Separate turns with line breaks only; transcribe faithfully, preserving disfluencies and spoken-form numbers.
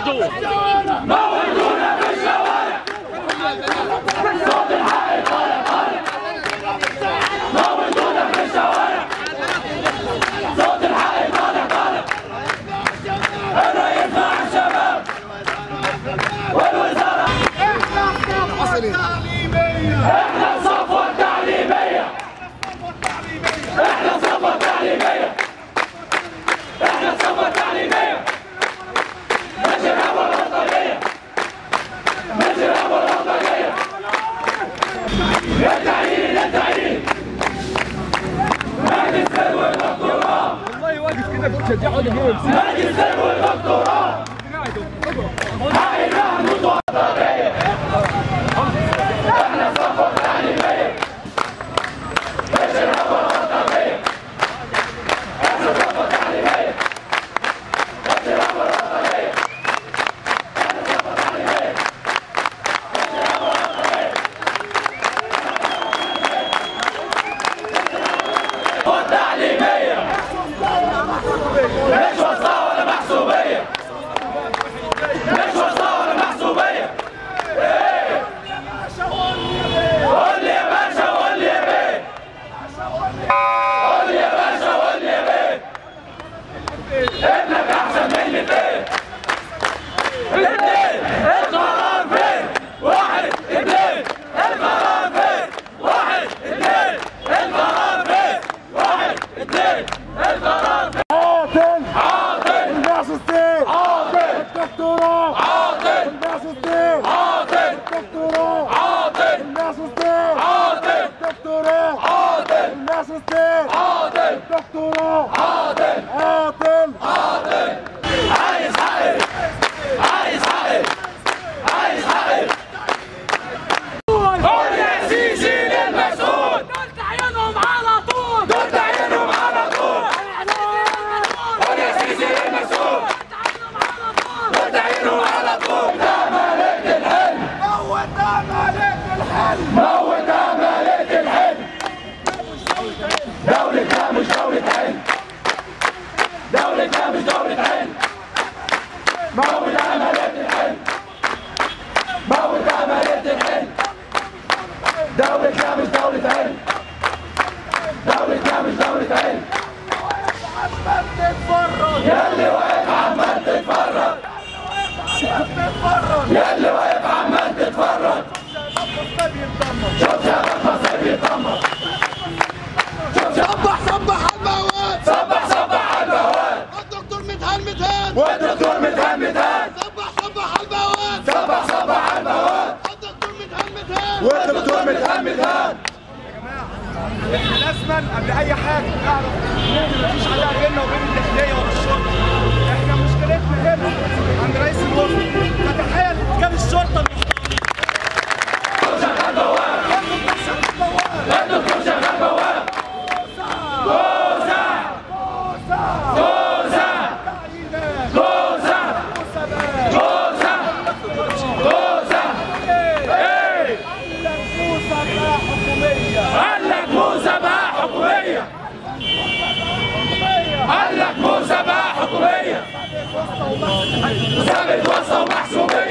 موتونا في الشوارع. صوت الحق طالع طالع. موتونا في الشوارع. صوت الحق طالع طالع. الرئيس مع الشباب والوزارة. احنا الصفوة التعليمية. احنا الصفوة التعليمية. احنا الصفوة التعليمية. مش الهوى والوطنية. مش الهوى والوطنية. للتعيين للتعيين. ماجستير والدكتوراه.
والله واقف كده بتشجعوا الجيم.
ماجستير والدكتوراه. حقنا المتوطنية. احنا الصفوة التعليمية. مش الهوى والوطنية. احنا الصفوة التعليمية. مش الهوى والوطنية. احنا الصفوة التعليمية. مش الهوى والوطنية. والتعليمية مش وسطى ولا محسوبية. مش وسطى ولا محسوبية. ايه قول لي يا باشا وقول لي يا بيه. قول لي يا باشا وقول لي يا بيه. ابنك احسن مني فين؟ اتنين القرار فين؟ واحد اتنين القرار فين؟ واحد اتنين القرار فين؟ واحد اتنين القرار فين؟
عاطل
عاطل.
الماجستير
عاطل.
الدكتوراه
عاطل.
الماجستير
عاطل.
الدكتوراه
عاطل.
الماجستير
عاطل.
الدكتوراه
عاطل.
الماجستير
عاطل.
الدكتوراه
عاطل.
عاطل
عاطل. عايز حقي. عايز حقي. عايز حقي. قول يا سيسي للمسؤول.
دول تعينهم على طول.
دول تعينهم على طول. قول يا سيسي للمسؤول.
تعينهم على طول.
دول تعينهم على طول. ده مالك الحلم.
موت عملية الحل.
موت عملية الحلم. دولتنا مش دولة علم. دولتنا مش دولة علم. موت عملية الحلم. موت عملية الحلم. دولتنا مش دولة علم. دولتنا مش دولة علم.
عمال تتفرج
ياللي واقف عمال تتفرج.
تتفرج
ياللي واقف عمال تتفرج.
الطب يتدمر.
شوف شباب مصر بيتدمر. شوف شباب.
صبح صبح على المواد.
صبح صبح على البواب.
الدكتور متهان متهان.
والدكتور متهان متهان.
صبح صبح على المواد.
صبح صبح على البواب.
الدكتور متهان متهان.
والدكتور متهان متهان.
احنا لازما قبل اي حاجه نعرف ان مفيش عداء بيننا وبين الداخليه ولا الشرطه. احنا مشكلتنا هنا عند رئيس الوزراء. فتحيه لرجال الشرطه
شغال بواب. الدكتور شغال بواب. جوزة. جوزة. جوزة. جوزة. جوزة. ايه؟ قال لك موسى بقى حكومية. قال لك موسى بقى حكومية. سابت واسطة ومحسوبية.